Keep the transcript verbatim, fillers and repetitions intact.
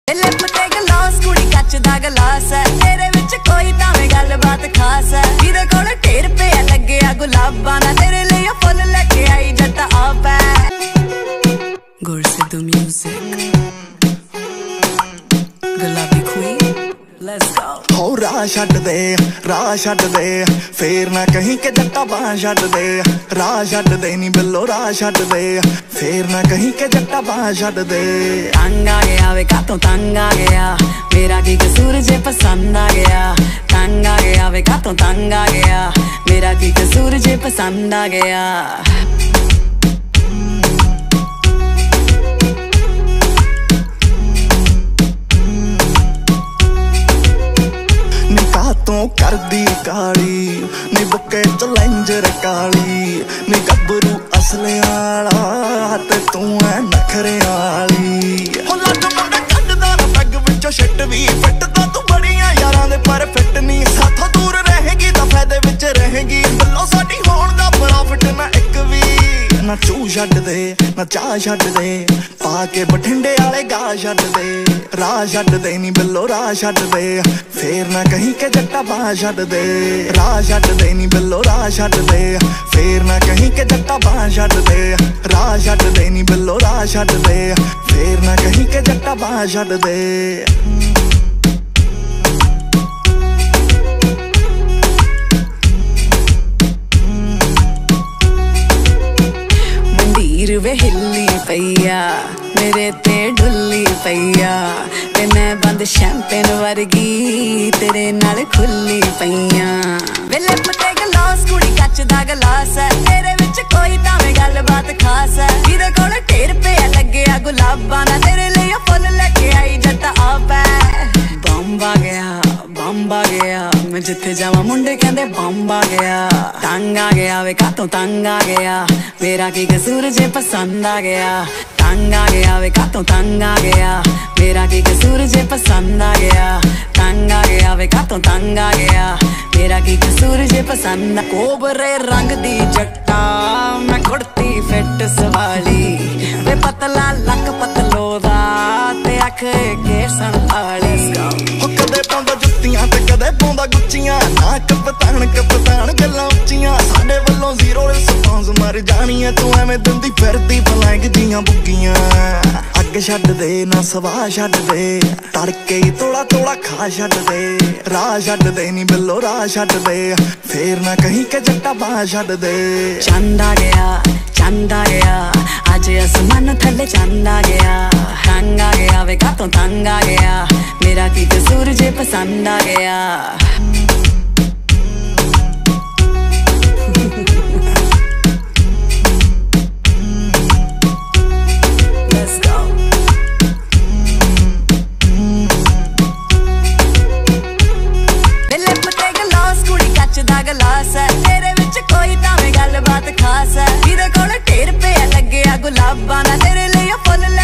lip ते गलास कुड़ी कच दा गलास है तेरे विच कोई तावें गल बात खास है जिदे कोल ढेर पे लगे आ गुलाबां ना तेरे लिए फुल लेके आई जट आप है Gur Sidhu music Gulabi queen let's go हो राह छड्ड दे राह छड्ड दे फेर ना कहीं के जट्टा बाह छड्ड दे राह छड्ड दे नी बिल्लो राह छड्ड दे फेर ना कहीं के जट्टा बाह छड्ड दे तंग आ गया वे कातों तंग आ गया मेरा की कसूर जे पसंद आ गया तंग आ गया वे कातों तंग आ गया मेरा की कसूर जे पसंद आ गया तू कर दी काली नी बुके चलेंजर काली नी गबरू असले आला ते तू है नखरे आली हो लग मुंडा कड्डदा ना पैग विचों शिट भी फिट दा तू बड़ियां यारां दे पर फिट नी साथों दूर रहेगी तां फायदे विच रहेगी बल्लो साडी होण दा प्रॉफिट ना इक भी ना चू छड्ड दे ना चाह छड्ड दे पा के बठिंडे वाले गा छड्ड दे राह छड्ड दे नी बिल्लो राह छड्ड दे फेर ना कहीं के जट्टा बाह छड्ड दे राह छड्ड दे नी बिल्लो राह छड्ड दे फेर ना कहीं के जट्टा बाह छड्ड दे राह छड्ड दे नी बिल्लो राह छड्ड दे फेर ना कहीं के जट्टा बाह छड्ड दे वे हिल्ली पैया मेरे ते डुल्ली पैया ते मैं बंद शैंपेन वर्गी तेरे नाल खुली पैया वे लिप ते गलास कुड़ी कच दा गलास है तेरे विच कोई तावें गल बात खास है जिदे कोल ढेर पे लगे आ गुलाबां ना तेरे लिए फुल लेके आई जट आप है बंब आ गया बंब आ गया मैं जिथे जावां मुंडे कहंदे बंब आ गया तंग आ गया वे कातों तंग आ गया मेरा की कसूर जे पसंद आ गया तंग आ गया वे कातों तंग आ गया मेरा की कसूर जे पसंद आ गया तंग आ गया वे कातों तंग आ गया मेरा की कसूर जे पसंद कोबरे रंग दी जट्टा मैं कुड़ती फिट सवाली वे पतला लक पतलो दा ते अख के संभाली कदे पाउंदा जुत्तियां ते कदे पाउंदा गुच्चियां ना कपतान कपतान गल्लां उच्चियां साडे वल्लों जीरो रिस्पांस मर जानी है तू एवें दिंदी फिरदी फ्लैंग दियां बुग्गियां अग छड्ड दे ना सवाह छड्ड दे तड़के ही तोड़ा तोड़ा खा छड्ड दे राह छड्ड दे नी बिल्लो राह छड्ड दे फेर ना कहीं के जट्टा बाह छड्ड दे चंद आ गया चंद आ गया अज आसमान थल्ले चंद आ गया तंग आ गया वे कातों तंग आ गया मेरा की कसूर जे पसंद आ गया गलास है तेरे विच कोई तावें गल बात खास है जिदे कोल ढेर पे लगे आ गुलाबां ना तेरे लिए फुल